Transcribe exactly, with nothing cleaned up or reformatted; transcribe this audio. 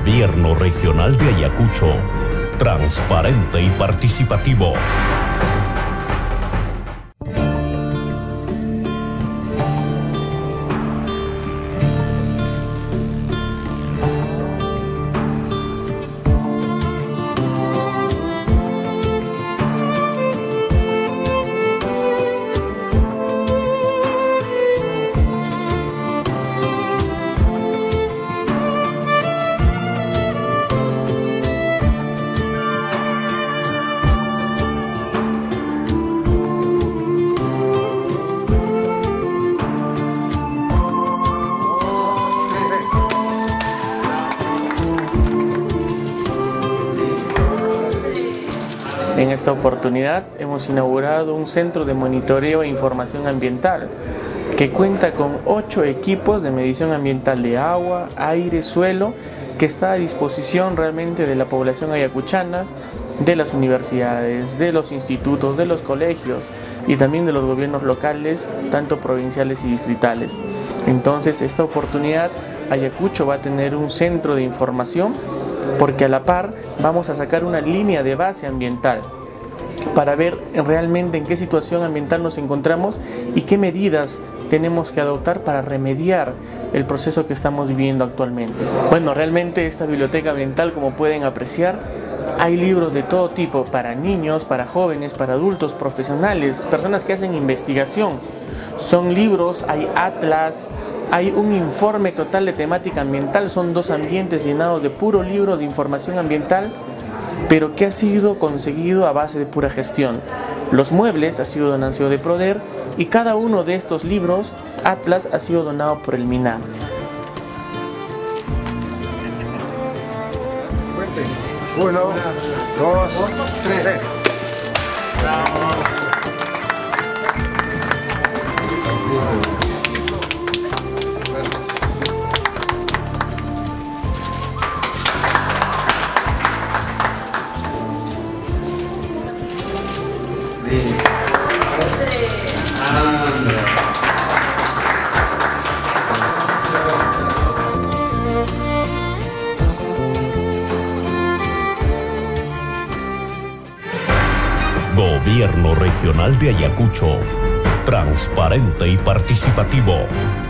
Gobierno Regional de Ayacucho, transparente y participativo. En esta oportunidad hemos inaugurado un centro de monitoreo e información ambiental que cuenta con ocho equipos de medición ambiental de agua, aire, suelo, que está a disposición realmente de la población ayacuchana, de las universidades, de los institutos, de los colegios y también de los gobiernos locales, tanto provinciales y distritales. Entonces, esta oportunidad Ayacucho va a tener un centro de información, porque a la par vamos a sacar una línea de base ambiental para ver realmente en qué situación ambiental nos encontramos y qué medidas tenemos que adoptar para remediar el proceso que estamos viviendo actualmente. Bueno, realmente esta biblioteca ambiental, como pueden apreciar, hay libros de todo tipo, para niños, para jóvenes, para adultos, profesionales, personas que hacen investigación. Son libros, hay atlas, hay un informe total de temática ambiental, son dos ambientes llenados de puro libro de información ambiental, pero que ha sido conseguido a base de pura gestión. Los muebles ha sido donación de Proder y cada uno de estos libros, atlas, ha sido donado por el MINAM. Uno, dos, tres. Gobierno Regional de Ayacucho, transparente y participativo.